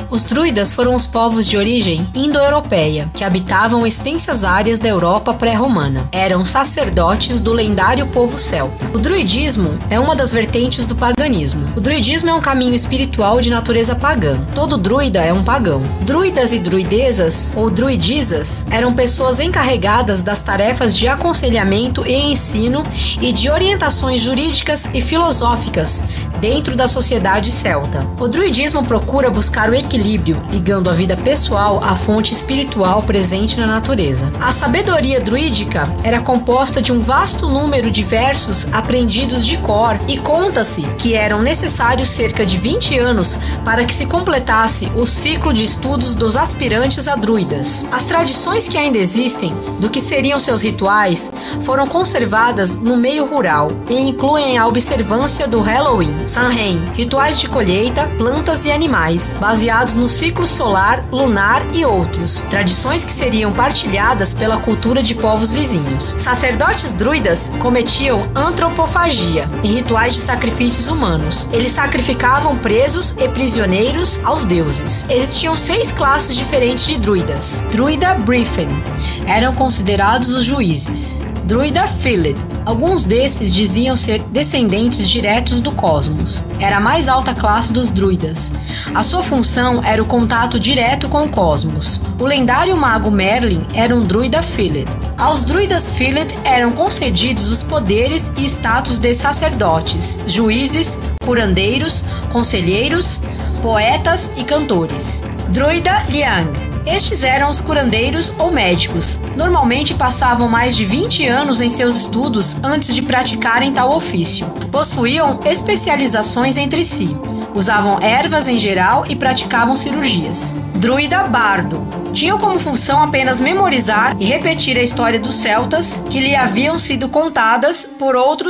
Os druidas foram os povos de origem indo-europeia, que habitavam extensas áreas da Europa pré-romana. Eram sacerdotes do lendário povo celta. O druidismo é uma das vertentes do paganismo. O druidismo é um caminho espiritual de natureza pagã. Todo druida é um pagão. Druidas e druidesas, ou druidisas, eram pessoas encarregadas das tarefas de aconselhamento e ensino e de orientações jurídicas e filosóficas dentro da sociedade celta. O druidismo procura buscar o equilíbrio, ligando a vida pessoal à fonte espiritual presente na natureza. A sabedoria druídica era composta de um vasto número de versos aprendidos de cor e conta-se que eram necessários cerca de 20 anos para que se completasse o ciclo de estudos dos aspirantes a druidas. As tradições que ainda existem do que seriam seus rituais foram conservadas no meio rural e incluem a observância do Halloween, Samhain, rituais de colheita, plantas e animais, baseados no ciclo solar, lunar e outros, tradições que seriam partilhadas pela cultura de povos vizinhos. Sacerdotes druidas cometiam antropofagia, em rituais de sacrifícios humanos. Eles sacrificavam presos e prisioneiros aos deuses. Existiam 6 classes diferentes de druidas. Druida Brifen eram considerados os juízes. Druida Philid. Alguns desses diziam ser descendentes diretos do cosmos. Era a mais alta classe dos druidas. A sua função era o contato direto com o cosmos. O lendário mago Merlin era um druida Philid. Aos druidas Philid eram concedidos os poderes e status de sacerdotes, juízes, curandeiros, conselheiros, poetas e cantores. Druida Liang. Estes eram os curandeiros ou médicos. Normalmente passavam mais de 20 anos em seus estudos antes de praticarem tal ofício. Possuíam especializações entre si. Usavam ervas em geral e praticavam cirurgias. Druida Bardo. Tinham como função apenas memorizar e repetir a história dos celtas que lhe haviam sido contadas por outros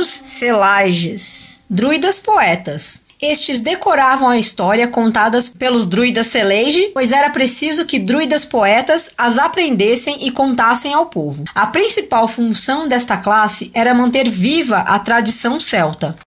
selages. Druidas Poetas. Estes decoravam a história contadas pelos druidas Selege, pois era preciso que druidas poetas as aprendessem e contassem ao povo. A principal função desta classe era manter viva a tradição celta.